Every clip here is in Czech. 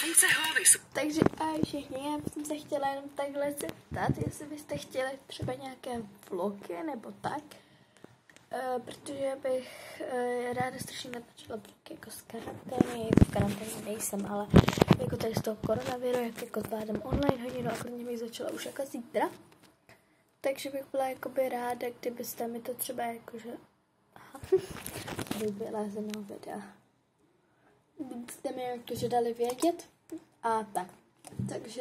Funkce hlavy. Takže ahoj všichni, já jsem se chtěla jenom takhle zeptat, jestli byste chtěli třeba nějaké vlogy nebo tak, protože bych ráda strašně natáčela vlogy jako z karantény, jako v karanténě nejsem, ale jako tady z toho koronaviru, jak jako zvládám online hodinu a kromě bych začala už jako zítra. Takže bych byla jakoby ráda, kdybyste mi to třeba jakože... Aha, vybila ze mnou videa. Kdybyste mi jakože dali vědět a tak. Takže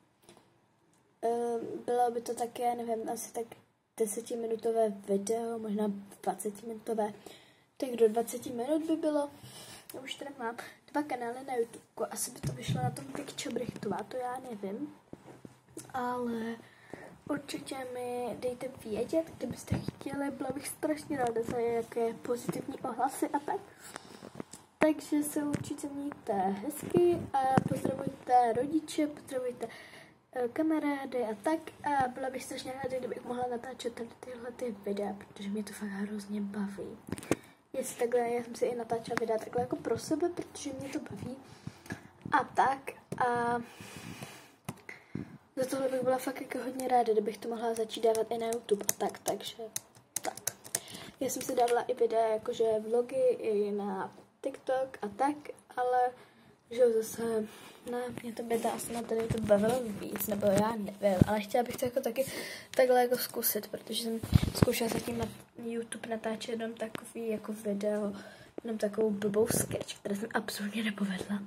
bylo by to také, nevím, asi tak 10minutové video, možná 20minutové. Tak do 20 minut by bylo. Já už tady mám 2 kanály na YouTube. Asi by to vyšlo na tom Picture to já nevím. Ale určitě mi dejte vědět, kdybyste chtěli, byla bych strašně ráda za jaké pozitivní ohlasy a tak. Takže se určitě mějte hezky a pozdravujte rodiče, pozdravujte kamarády a tak. A byla bych strašně ráda, kdybych mohla natáčet tady tyhle videa, protože mě to fakt hrozně baví. Jestli takhle, já jsem si i natáčela videa takhle jako pro sebe, protože mě to baví. A tak. A za tohle bych byla fakt jako hodně ráda, kdybych to mohla začít dávat i na YouTube a tak, takže tak. Já jsem si dávala i videa, jakože vlogy i na TikTok a tak, ale že zase, ne, mě to by asi na tady to bavilo víc, nebo já nevím, ale chtěla bych to jako taky takhle jako zkusit, protože jsem zkoušela zatím na YouTube natáčet jenom takový jako video, jenom takovou blbou sketch, kterou jsem absolutně nepovedla.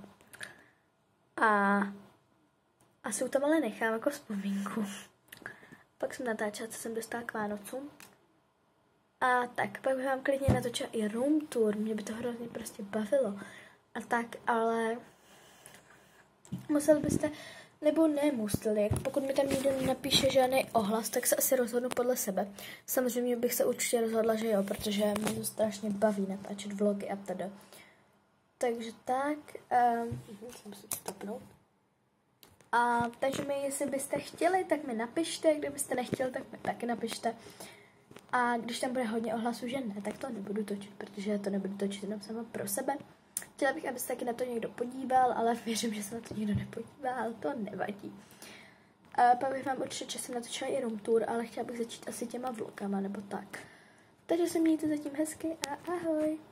A asi u tam ale nechám jako vzpomínku. Pak jsem natáčela, co jsem dostala k Vánocům. A tak, pak bych vám klidně natočila i room tour, mě by to hrozně prostě bavilo. A tak, ale museli byste, nebo nemuseli, pokud mi tam někdo napíše žádný ohlas, tak se asi rozhodnu podle sebe. Samozřejmě bych se určitě rozhodla, že jo, protože mě to strašně baví natáčet vlogy a teda. Takže tak, jsem si stopnout. A takže mi, jestli byste chtěli, tak mi napište, kdybyste nechtěli, tak mi taky napište. A když tam bude hodně ohlasů, že ne, tak to nebudu točit, protože to nebudu točit jenom sama pro sebe. Chtěla bych, aby se taky na to někdo podíval, ale věřím, že se na to někdo nepodívá, ale to nevadí. A pak bych vám určitě časem natočila i room tour, ale chtěla bych začít asi těma vlogama nebo tak. Takže se mějte zatím hezky a ahoj!